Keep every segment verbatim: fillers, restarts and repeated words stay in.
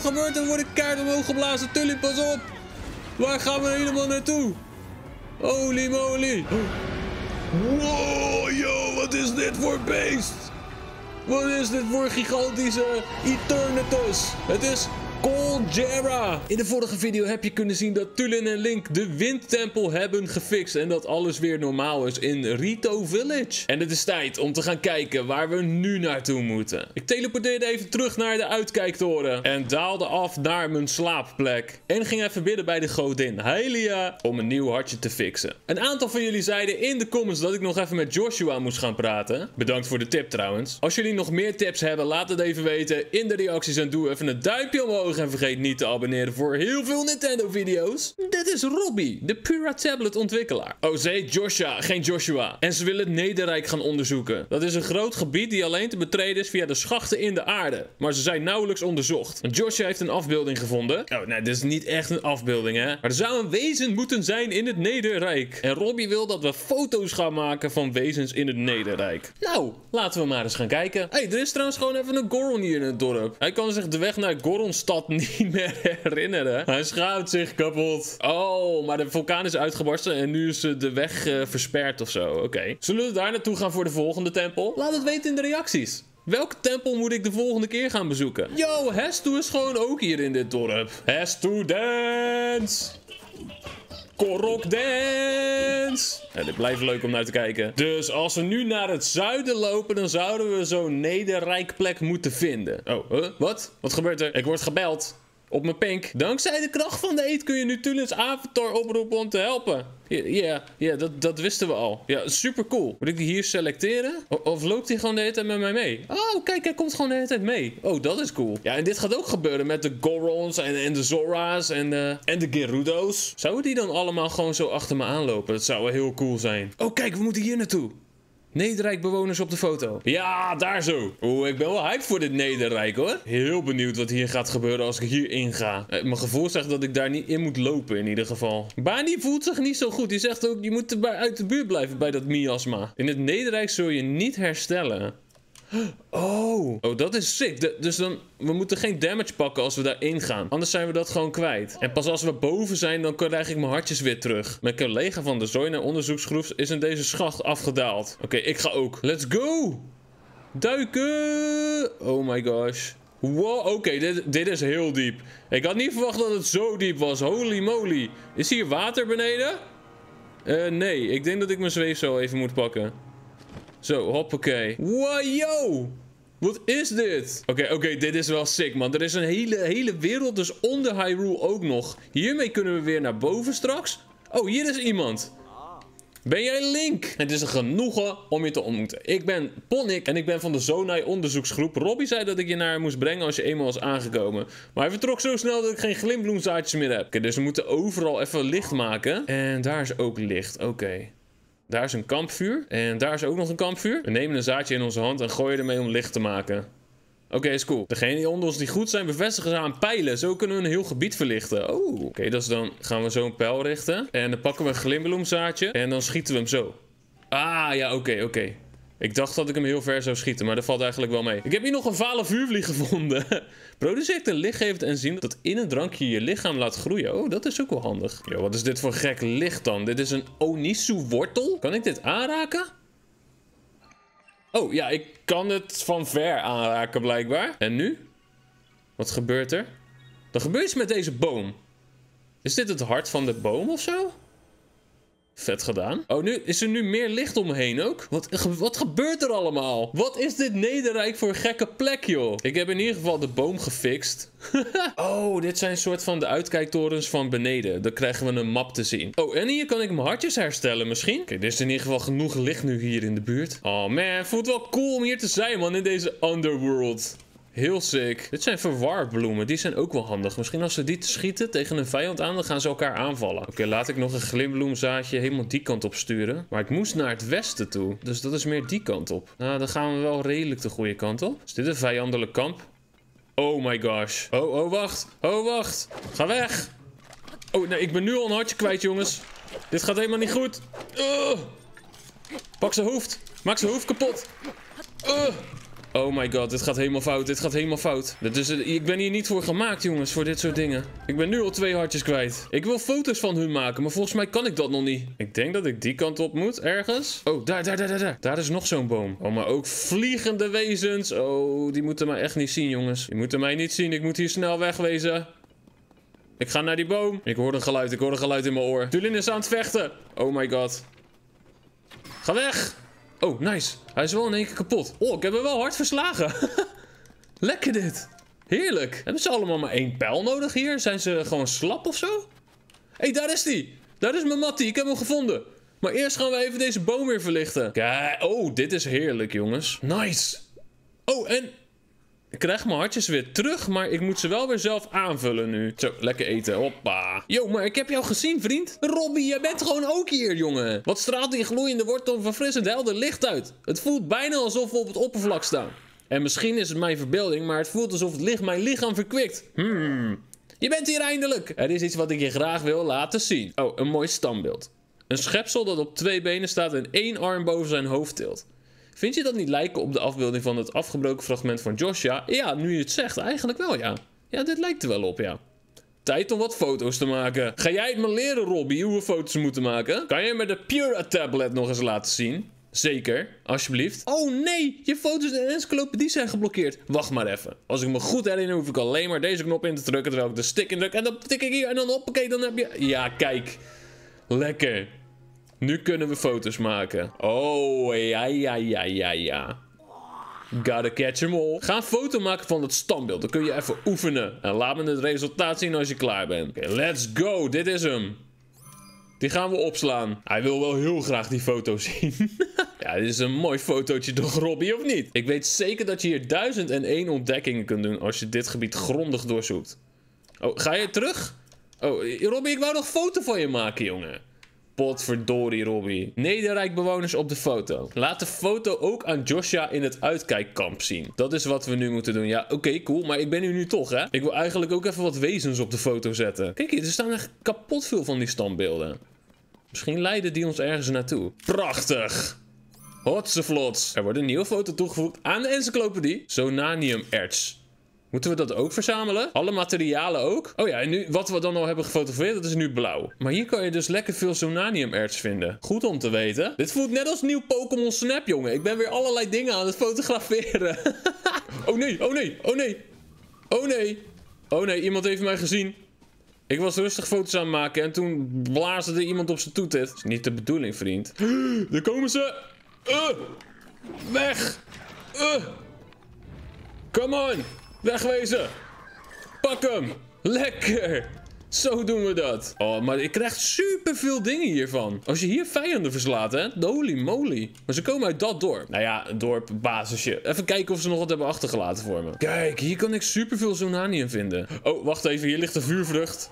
gebeurt er? We worden keihard omhoog geblazen. Tully, pas op. Waar gaan we helemaal naartoe? Holy moly. Wow, yo, wat is dit voor beest? Wat is dit voor gigantische Eternatus? Het is Col Jera. In de vorige video heb je kunnen zien dat Tulin en Link de windtempel hebben gefixt en dat alles weer normaal is in Rito Village. En het is tijd om te gaan kijken waar we nu naartoe moeten. Ik teleporteerde even terug naar de uitkijktoren en daalde af naar mijn slaapplek. En ging even bidden bij de godin Hylia om een nieuw hartje te fixen. Een aantal van jullie zeiden in de comments dat ik nog even met Joshua moest gaan praten. Bedankt voor de tip trouwens. Als jullie nog meer tips hebben, laat het even weten in de reacties en doe even een duimpje omhoog. En vergeet niet te abonneren voor heel veel Nintendo video's. Dit is Robbie, de Pura Tablet ontwikkelaar. Oh, ze heet Joshua, geen Joshua. En ze willen het Nederrijk gaan onderzoeken. Dat is een groot gebied die alleen te betreden is via de schachten in de aarde. Maar ze zijn nauwelijks onderzocht. En Joshua heeft een afbeelding gevonden. Oh, nee, dit is niet echt een afbeelding, hè. Maar er zou een wezen moeten zijn in het Nederrijk. En Robbie wil dat we foto's gaan maken van wezens in het Nederrijk. Nou, laten we maar eens gaan kijken. Hé, hey, er is trouwens gewoon even een Goron hier in het dorp. Hij kan zich de weg naar Goronstad niet meer herinneren. Hij schaamt zich kapot. Oh, maar de vulkaan is uitgebarsten en nu is de weg uh, versperd of zo. Oké. Okay. Zullen we daar naartoe gaan voor de volgende tempel? Laat het weten in de reacties. Welke tempel moet ik de volgende keer gaan bezoeken? Yo, Hestu is gewoon ook hier in dit dorp. Hestu dance! Korok dance! Ja, dit blijft leuk om naar te kijken. Dus als we nu naar het zuiden lopen, dan zouden we zo'n nederrijkplek moeten vinden. Oh, huh? Wat? Wat gebeurt er? Ik word gebeld. Op mijn pink. Dankzij de kracht van de eet kun je nu Tulins avatar oproepen om te helpen. Ja, yeah, yeah, dat, dat wisten we al. Ja, super cool. Moet ik die hier selecteren? O of loopt hij gewoon de hele tijd met mij mee? Oh, kijk, hij komt gewoon de hele tijd mee. Oh, dat is cool. Ja, en dit gaat ook gebeuren met de Gorons en, en de Zora's en de, en de Gerudo's. Zouden die dan allemaal gewoon zo achter me aanlopen? Dat zou wel heel cool zijn. Oh, kijk, we moeten hier naartoe. Nederrijkbewoners op de foto. Ja, daar zo. Oeh, ik ben wel hyped voor dit Nederrijk, hoor. Heel benieuwd wat hier gaat gebeuren als ik hier inga. Eh, mijn gevoel zegt dat ik daar niet in moet lopen, in ieder geval. Bani voelt zich niet zo goed. Die zegt ook, je moet erbij uit de buurt blijven bij dat miasma. In het Nederrijk zul je niet herstellen. Oh, oh, dat is sick. De, dus dan, we moeten geen damage pakken als we daarin gaan. Anders zijn we dat gewoon kwijt. En pas als we boven zijn, dan krijg ik mijn hartjes weer terug. Mijn collega van de Zoina onderzoeksgroep is in deze schacht afgedaald. Oké, okay, ik ga ook. Let's go! Duiken! Oh my gosh. Wow, oké, okay, dit, dit is heel diep. Ik had niet verwacht dat het zo diep was. Holy moly. Is hier water beneden? Uh, nee, ik denk dat ik mijn zweefzo even moet pakken. Zo, hoppakee. Wow, yo! Wat is dit? Oké, okay, oké, okay, dit is wel sick, man. Er is een hele, hele wereld dus onder Hyrule ook nog. Hiermee kunnen we weer naar boven straks. Oh, hier is iemand. Ben jij Link? Het is een genoegen om je te ontmoeten. Ik ben Ponnik en ik ben van de Zonai onderzoeksgroep. Robbie zei dat ik je naar haar moest brengen als je eenmaal was aangekomen. Maar hij vertrok zo snel dat ik geen glimbloemzaadjes meer heb. Okay, dus we moeten overal even licht maken. En daar is ook licht. Oké. Okay. Daar is een kampvuur. En daar is ook nog een kampvuur. We nemen een zaadje in onze hand en gooien ermee om licht te maken. Oké, okay, is cool. Degenen die onder ons die goed zijn, bevestigen ze aan pijlen. Zo kunnen we een heel gebied verlichten. Oh, oké. Okay, dus dan gaan we zo een pijl richten. En dan pakken we een glimbloemzaadje. En dan schieten we hem zo. Ah, ja, oké, okay, oké. Okay. Ik dacht dat ik hem heel ver zou schieten, maar dat valt eigenlijk wel mee. Ik heb hier nog een vale vuurvlieg gevonden. Produceert een lichtgevend enzym dat in een drankje je lichaam laat groeien. Oh, dat is ook wel handig. Yo, wat is dit voor gek licht dan? Dit is een Onisu-wortel? Kan ik dit aanraken? Oh, ja, ik kan het van ver aanraken blijkbaar. En nu? Wat gebeurt er? Er gebeurt iets met deze boom. Is dit het hart van de boom of zo? Vet gedaan. Oh, nu is er nu meer licht om me heen ook. Wat, wat gebeurt er allemaal? Wat is dit Nederrijk voor een gekke plek, joh? Ik heb in ieder geval de boom gefixt. Oh, dit zijn een soort van de uitkijktorens van beneden. Dan krijgen we een map te zien. Oh, en hier kan ik mijn hartjes herstellen misschien. Oké, okay, er is in ieder geval genoeg licht nu hier in de buurt. Oh man, voelt wel cool om hier te zijn, man, in deze underworld. Heel sick. Dit zijn verwarbloemen. Die zijn ook wel handig. Misschien als ze die schieten tegen een vijand aan, dan gaan ze elkaar aanvallen. Oké, okay, laat ik nog een glimbloemzaadje helemaal die kant op sturen. Maar ik moest naar het westen toe. Dus dat is meer die kant op. Nou, dan gaan we wel redelijk de goede kant op. Is dit een vijandelijk kamp? Oh my gosh. Oh, oh, wacht. Oh, wacht. Ga weg. Oh, nee, ik ben nu al een hartje kwijt, jongens. Dit gaat helemaal niet goed. Uh. Pak zijn hoofd. Maak zijn hoofd kapot. Uh. Oh my god, dit gaat helemaal fout. Dit gaat helemaal fout. Dit is, ik ben hier niet voor gemaakt, jongens, voor dit soort dingen. Ik ben nu al twee hartjes kwijt. Ik wil foto's van hun maken, maar volgens mij kan ik dat nog niet. Ik denk dat ik die kant op moet, ergens. Oh, daar, daar, daar, daar. Daar, daar is nog zo'n boom. Oh, maar ook vliegende wezens. Oh, die moeten mij echt niet zien, jongens. Die moeten mij niet zien. Ik moet hier snel wegwezen. Ik ga naar die boom. Ik hoor een geluid. Ik hoor een geluid in mijn oor. Tulin is aan het vechten. Oh my god. Ga weg. Oh, nice. Hij is wel in één keer kapot. Oh, ik heb hem wel hard verslagen. Lekker dit. Heerlijk. Hebben ze allemaal maar één pijl nodig hier? Zijn ze gewoon slap of zo? Hé, hey, daar is die. Daar is mijn Mattie. Ik heb hem gevonden. Maar eerst gaan we even deze boom weer verlichten. Kijk. Oh, dit is heerlijk, jongens. Nice. Oh, en... ik krijg mijn hartjes weer terug, maar ik moet ze wel weer zelf aanvullen nu. Zo, lekker eten. Hoppa. Yo, maar ik heb jou gezien, vriend. Robbie, jij bent gewoon ook hier, jongen. Wat straalt die gloeiende wortel van frissend helder licht uit? Het voelt bijna alsof we op het oppervlak staan. En misschien is het mijn verbeelding, maar het voelt alsof het licht mijn lichaam verkwikt. Hmm. Je bent hier eindelijk. Er is iets wat ik je graag wil laten zien. Oh, een mooi standbeeld. Een schepsel dat op twee benen staat en één arm boven zijn hoofd tilt. Vind je dat niet lijken op de afbeelding van het afgebroken fragment van Joshua? Ja, nu je het zegt, eigenlijk wel, ja. Ja, dit lijkt er wel op, ja. Tijd om wat foto's te maken. Ga jij het me leren, Robbie, hoe we foto's moeten maken? Kan je me de Pura tablet nog eens laten zien? Zeker, alsjeblieft. Oh nee, je foto's in de encyclopedie zijn geblokkeerd. Wacht maar even. Als ik me goed herinner, hoef ik alleen maar deze knop in te drukken, terwijl ik de stick indruk. En dan tik ik hier en dan hoppakee, dan heb je... Ja, kijk. Lekker. Nu kunnen we foto's maken. Oh, ja, ja, ja, ja, ja. Gotta catch them all. Ga een foto maken van het standbeeld. Dan kun je even oefenen. En laat me het resultaat zien als je klaar bent. Oké, okay, let's go. Dit is hem. Die gaan we opslaan. Hij wil wel heel graag die foto zien. Ja, dit is een mooi fotootje toch, Robbie, of niet? Ik weet zeker dat je hier duizend en één ontdekkingen kunt doen als je dit gebied grondig doorzoekt. Oh, ga je terug? Oh, Robbie, ik wou nog een foto van je maken, jongen. Potverdorie, Robbie. Nederrijkbewoners op de foto. Laat de foto ook aan Joshua in het uitkijkkamp zien. Dat is wat we nu moeten doen. Ja, oké, okay, cool. Maar ik ben hier nu toch, hè? Ik wil eigenlijk ook even wat wezens op de foto zetten. Kijk hier, er staan echt kapot veel van die standbeelden. Misschien leiden die ons ergens naartoe. Prachtig. Hotseflots. Er wordt een nieuwe foto toegevoegd aan de encyclopedie. Sonanium-erts. Moeten we dat ook verzamelen? Alle materialen ook? Oh ja, en nu, wat we dan al hebben gefotografeerd, dat is nu blauw. Maar hier kan je dus lekker veel sonanium-erts vinden. Goed om te weten. Dit voelt net als nieuw Pokémon Snap, jongen. Ik ben weer allerlei dingen aan het fotograferen. Oh nee, oh nee, oh nee. Oh nee. Oh nee, iemand heeft mij gezien. Ik was rustig foto's aan het maken en toen blaasde er iemand op zijn toetet. Dat is niet de bedoeling, vriend. Daar komen ze. Uh, weg. Uh. Come on. Wegwezen. Pak hem. Lekker. Zo doen we dat. Oh, maar ik krijg superveel dingen hiervan. Als je hier vijanden verslaat, hè. Holy moly. Maar ze komen uit dat dorp. Nou ja, een dorp, basisje. Even kijken of ze nog wat hebben achtergelaten voor me. Kijk, hier kan ik superveel sonanium vinden. Oh, wacht even. Hier ligt een vuurvrucht.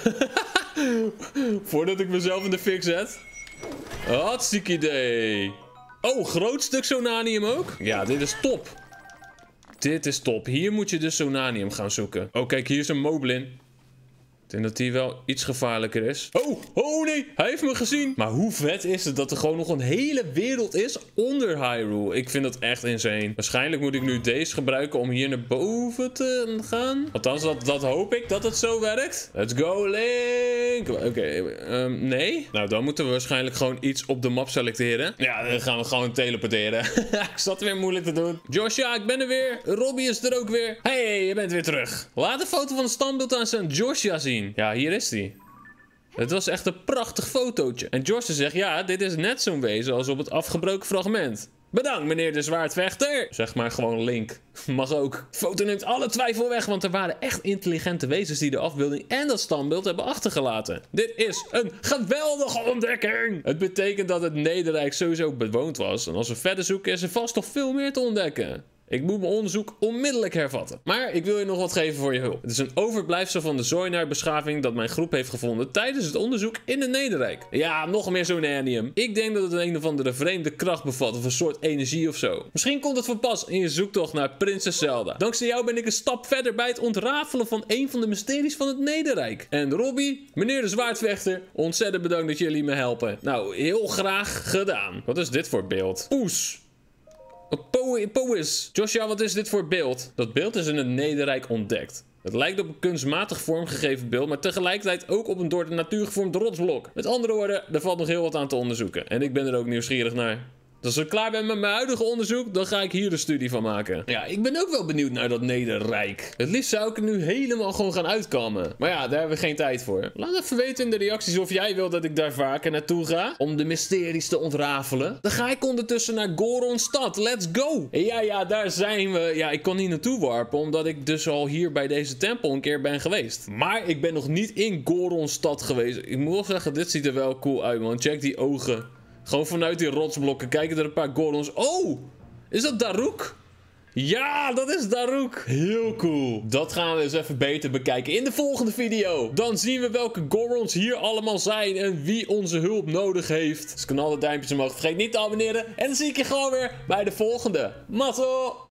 Voordat ik mezelf in de fik zet. Hartstikke idee. Oh, groot stuk sonanium ook? Ja, dit is top. Dit is top. Hier moet je dus sonanium gaan zoeken. Oh, kijk, hier is een moblin. Ik denk dat die wel iets gevaarlijker is. Oh, oh nee, hij heeft me gezien. Maar hoe vet is het dat er gewoon nog een hele wereld is onder Hyrule? Ik vind dat echt insane. Waarschijnlijk moet ik nu deze gebruiken om hier naar boven te gaan. Althans, dat, dat hoop ik dat het zo werkt. Let's go, Link. Oké, okay, um, nee. Nou, dan moeten we waarschijnlijk gewoon iets op de map selecteren. Ja, dan gaan we gewoon teleporteren. Ik zat weer moeilijk te doen. Joshua, ik ben er weer. Robbie is er ook weer. Hey, je bent weer terug. Laat een foto van het standbeeld aan zijn Joshua zien. Ja, hier is hij. Het was echt een prachtig fotootje. En Joshua zegt, ja, dit is net zo'n wezen als op het afgebroken fragment. Bedankt, meneer de zwaardvechter. Zeg maar gewoon Link. Mag ook. Foto neemt alle twijfel weg, want er waren echt intelligente wezens die de afbeelding en dat standbeeld hebben achtergelaten. Dit is een geweldige ontdekking. Het betekent dat het Nederrijk sowieso bewoond was. En als we verder zoeken, is er vast nog veel meer te ontdekken. Ik moet mijn onderzoek onmiddellijk hervatten. Maar ik wil je nog wat geven voor je hulp. Het is een overblijfsel van de Zoinaar-beschaving dat mijn groep heeft gevonden tijdens het onderzoek in het Nederrijk. Ja, nog meer sonanium. Ik denk dat het een of andere vreemde kracht bevat of een soort energie of zo. Misschien komt het van pas in je zoektocht naar Prinses Zelda. Dankzij jou ben ik een stap verder bij het ontrafelen van een van de mysteries van het Nederrijk. En Robbie, meneer de zwaardvechter, ontzettend bedankt dat jullie me helpen. Nou, heel graag gedaan. Wat is dit voor beeld? Poes. Po Pois. Joshua, wat is dit voor beeld? Dat beeld is in het Nederrijk ontdekt. Het lijkt op een kunstmatig vormgegeven beeld, maar tegelijkertijd ook op een door de natuur gevormd rotsblok. Met andere woorden, er valt nog heel wat aan te onderzoeken. En ik ben er ook nieuwsgierig naar. Dus als ik klaar ben met mijn huidige onderzoek, dan ga ik hier de studie van maken. Ja, ik ben ook wel benieuwd naar dat Nederrijk. Het liefst zou ik er nu helemaal gewoon gaan uitkammen. Maar ja, daar hebben we geen tijd voor. Laat even weten in de reacties of jij wilt dat ik daar vaker naartoe ga. Om de mysteries te ontrafelen. Dan ga ik ondertussen naar Goronstad. Let's go! Ja, ja, daar zijn we. Ja, ik kon niet naartoe warpen, omdat ik dus al hier bij deze tempel een keer ben geweest. Maar ik ben nog niet in Goronstad geweest. Ik moet wel zeggen, dit ziet er wel cool uit, man. Check die ogen. Gewoon vanuit die rotsblokken kijken er een paar Gorons. Oh! Is dat Daruk? Ja, dat is Daruk. Heel cool. Dat gaan we eens even beter bekijken in de volgende video. Dan zien we welke Gorons hier allemaal zijn en wie onze hulp nodig heeft. Dus knal de duimpjes omhoog. Vergeet niet te abonneren. En dan zie ik je gewoon weer bij de volgende. Mazzel!